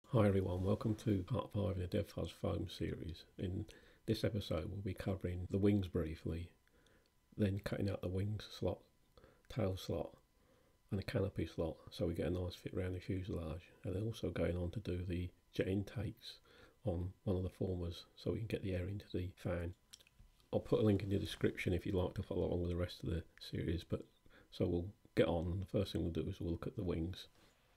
Hi everyone, welcome to part 5 in the DevFus Foam series. In this episode we'll be covering the wings briefly, then cutting out the wings slot, tail slot and the canopy slot so we get a nice fit around the fuselage, and then also going on to do the jet intakes on one of the formers so we can get the air into the fan. I'll put a link in the description if you'd like to follow along with the rest of the series, but so we'll get on. The first thing we'll do is we'll look at the wings.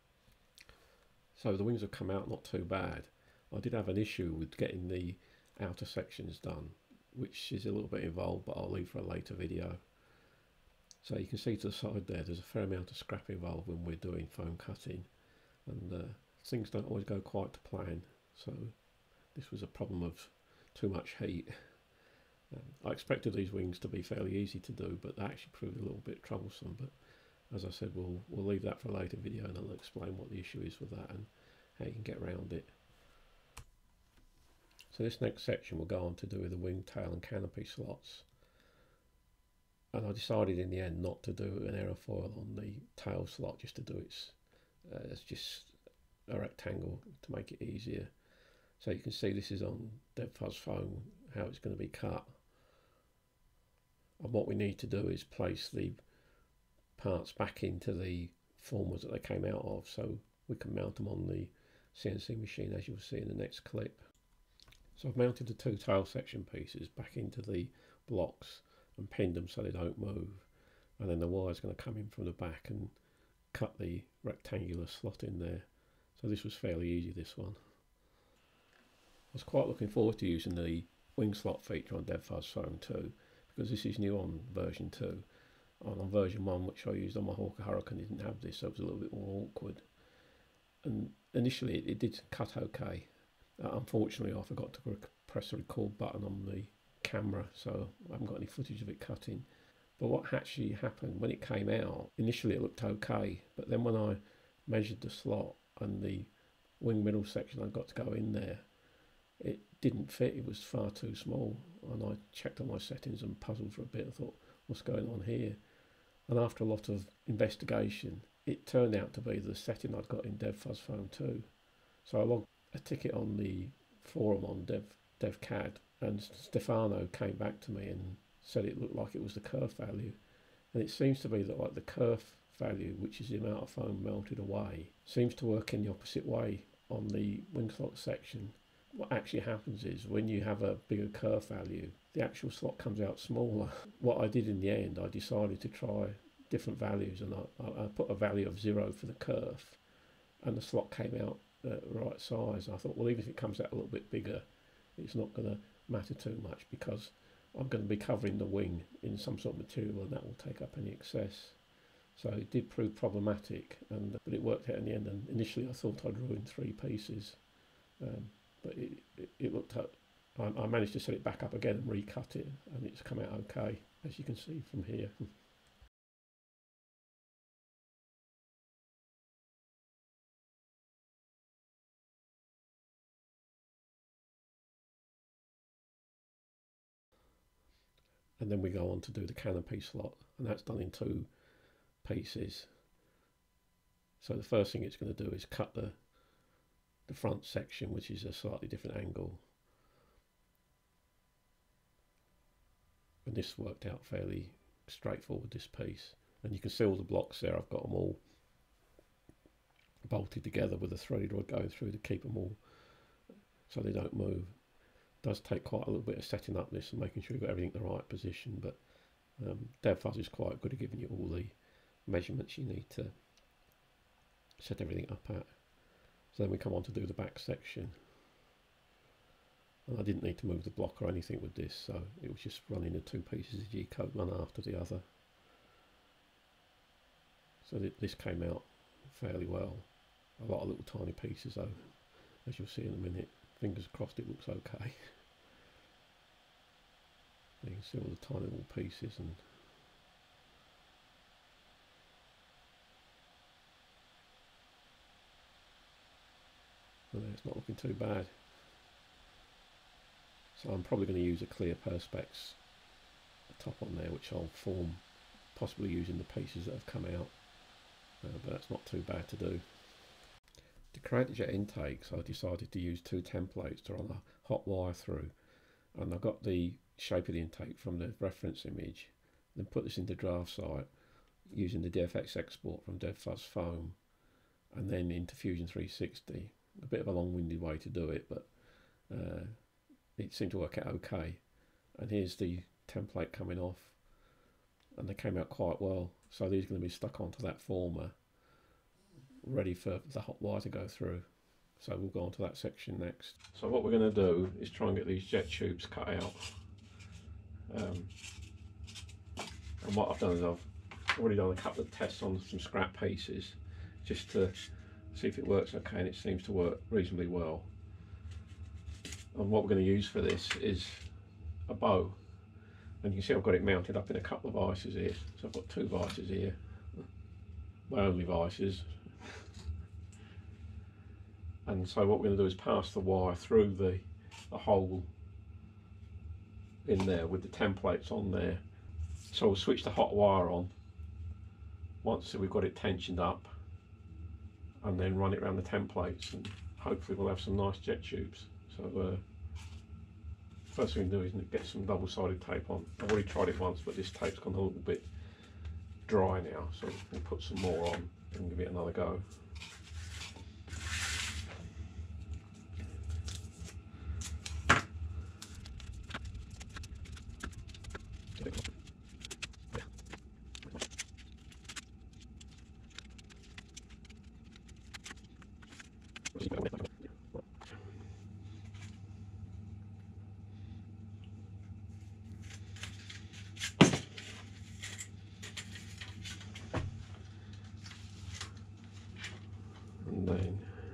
So the wings have come out not too bad. I did have an issue with getting the outer sections done, which is a little bit involved, but I'll leave for a later video. So you can see to the side there's a fair amount of scrap involved when we're doing foam cutting, and things don't always go quite to plan. So this was a problem of too much heat. I expected these wings to be fairly easy to do, but they actually proved a little bit troublesome. But as I said, we'll leave that for a later video, and I'll explain what the issue is with that and how you can get around it. So this next section will go on to do with the wing, tail and canopy slots. And I decided in the end not to do an aerofoil on the tail slot, just to do it's just a rectangle to make it easier. So you can see this is on DevFus Foam, how it's going to be cut. And what we need to do is place the parts back into the formers that they came out of, so we can mount them on the CNC machine, as you'll see in the next clip. So I've mounted the two tail section pieces back into the blocks and pinned them so they don't move, and then the wire's going to come in from the back and cut the rectangular slot in there. So this was fairly easy, this one. I was quite looking forward to using the wing slot feature on DevFus Foam 2, because this is new on version 2. On version 1, which I used on my Hawker Hurricane, didn't have this, so it was a little bit more awkward. And initially it did cut okay. Unfortunately I forgot to press the record button on the camera, so I haven't got any footage of it cutting. But what actually happened, when it came out, initially it looked okay, but then when I measured the slot and the wing middle section I got to go in there, it didn't fit. It was far too small, and I checked on my settings and puzzled for a bit. I thought, what's going on here? And after a lot of investigation, it turned out to be the setting I'd got in DevFus Foam 2. So I logged a ticket on the forum on DevCAD, and Stefano came back to me and said it looked like it was the kerf value. And it seems to be that like the kerf value, which is the amount of foam melted away, seems to work in the opposite way on the wing slot section. What actually happens is when you have a bigger kerf value, the actual slot comes out smaller. What I did in the end, I decided to try different values, and I put a value of 0 for the kerf, and the slot came out the right size. I thought, well, even if it comes out a little bit bigger, it's not going to matter too much, because I'm going to be covering the wing in some sort of material, and that will take up any excess. So it did prove problematic, but it worked out in the end. And initially I thought I'd ruined 3 pieces. But it looked up. I managed to set it back up again and recut it, and it's come out okay, as you can see from here. And then we go on to do the canopy slot, and that's done in 2 pieces. So the first thing it's going to do is cut the front section, which is a slightly different angle. And this worked out fairly straightforward, this piece. And you can see all the blocks there. I've got them all bolted together with a threaded rod going through to keep them all so they don't move. It does take quite a little bit of setting up this and making sure you've got everything in the right position, but DevFus is quite good at giving you all the measurements you need to set everything up at. So then we come on to do the back section, and I didn't need to move the block or anything with this, so it was just running the 2 pieces of G-code one after the other. So this came out fairly well. A lot of little tiny pieces though, as you'll see in a minute. Fingers crossed it looks okay. You can see all the tiny little pieces, and it's not looking too bad. So I'm probably going to use a clear perspex top on there, which I'll form possibly using the pieces that have come out, but that's not too bad to do. To create the jet intakes, I decided to use two templates to run a hot wire through, and I got the shape of the intake from the reference image, then put this into DraftSite using the DFX export from DevFus Foam, and then into Fusion 360. A bit of a long-winded way to do it, but it seemed to work out okay. And here's the template coming off, and they came out quite well. So these are going to be stuck onto that former, ready for the hot wire to go through. So we'll go on to that section next. So what we're going to do is try and get these jet tubes cut out. And what I've done is I've already done a couple of tests on some scrap pieces just to see if it works okay, and it seems to work reasonably well. And what we're going to use for this is a bow, and you can see I've got it mounted up in a couple of vices here. So I've got two vices here, my only vices. And so what we're going to do is pass the wire through the hole in there with the templates on there. So we'll switch the hot wire on once we've got it tensioned up, and then run it around the templates, and hopefully we'll have some nice jet tubes. So first thing we do is get some double-sided tape on. I've already tried it once, but this tape's gone a little bit dry now, so we'll put some more on and give it another go. And then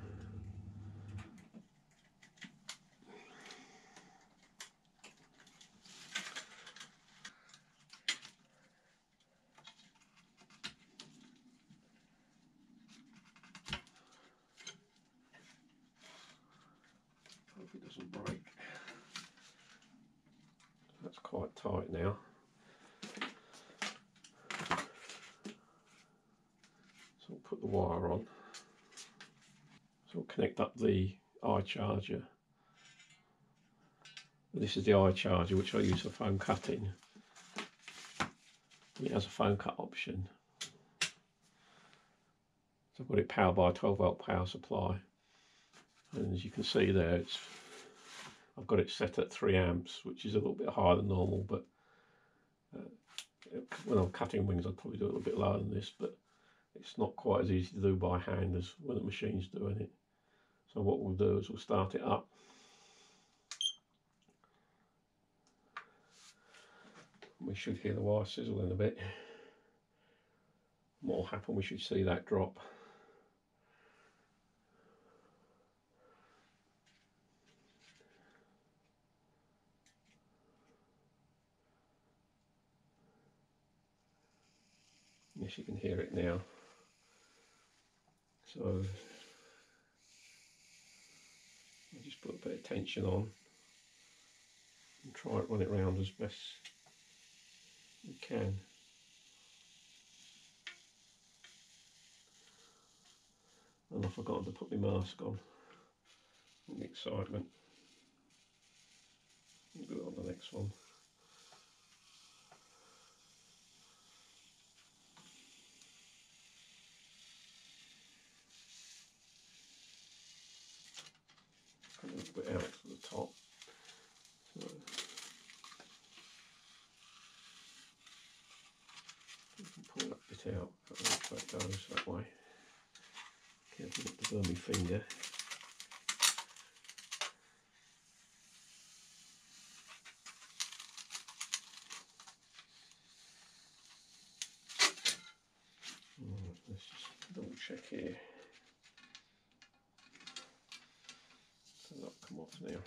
hope it doesn't break. That's quite tight now. So we'll put the wire on. So we'll connect up the eye charger. This is the eye charger which I use for foam cutting. It has a foam cut option. So I've got it powered by a 12-volt power supply, and as you can see there, I've got it set at 3 amps, which is a little bit higher than normal, but when I'm cutting wings I'd probably do a little bit lower than this, but it's not quite as easy to do by hand as when the machine's doing it. So what we'll do is we'll start it up. We should hear the wire sizzling a bit. What will happen, we should see that drop. Yes, you can hear it now. So I'll just put a bit of tension on and try and run it round as best we can. And I've forgotten to put my mask on. The excitement. We'll do it on the next one. A little bit out to the top. So you can pull that bit out. That goes that way. Careful not to burn my finger. Let's just double check here. So that'll come off now.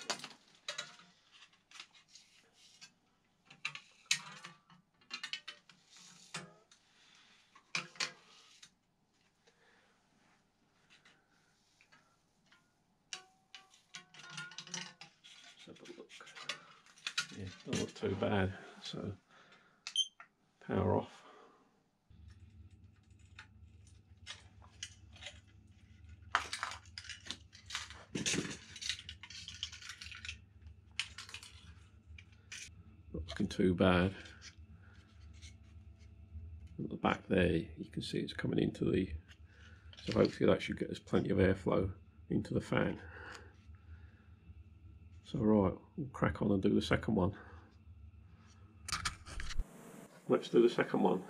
Let's have a look. Yeah, don't look too bad. So power off. looking too bad. At the back there, you can see it's coming into the, so hopefully that should get us plenty of airflow into the fan. So right, we'll crack on and do the second one. Let's do the second one.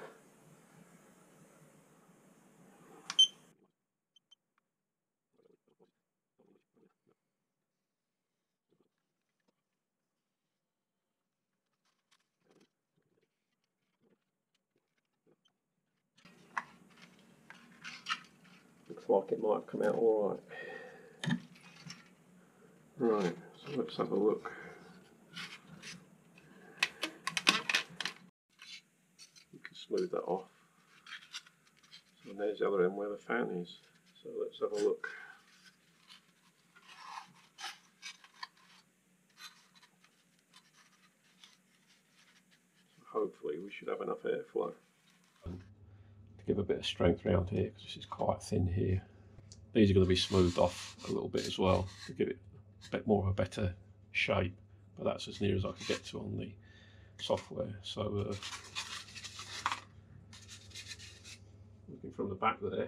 Looks like it might come out all right. Right, so let's have a look. You can smooth that off. So there's the other end where the fan is. So let's have a look. So hopefully we should have enough airflow. To give a bit of strength around here, because this is quite thin here. These are going to be smoothed off a little bit as well to give it a bit more of a better shape, but that's as near as I can get to on the software. So looking from the back there,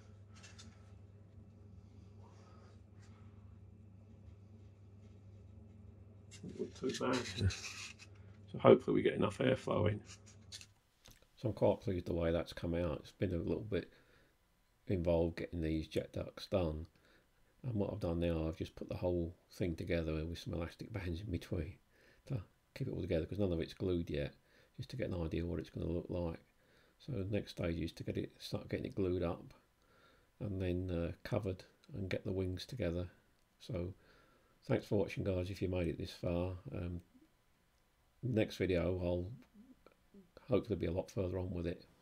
doesn't look too bad. So hopefully we get enough airflow in. So I'm quite pleased the way that's come out. It's been a little bit involved getting these jet ducts done, and what I've done now, I've just put the whole thing together with some elastic bands in between to keep it all together, because none of it's glued yet, just to get an idea what it's going to look like. So the next stage is to start getting it glued up and then covered and get the wings together. So thanks for watching, guys, if you made it this far. Next video I'll hopefully be a lot further on with it.